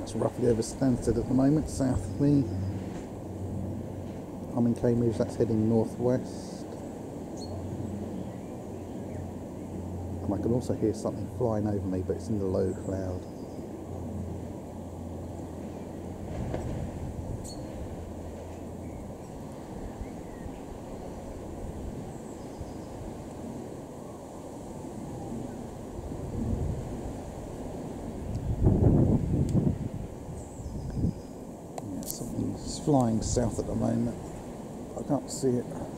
It's roughly over Stansted at the moment, south of me. I'm in Cambridge, that's heading northwest. And I can also hear something flying over me, but it's in the low cloud. Yeah, something's flying south at the moment. I can't see it.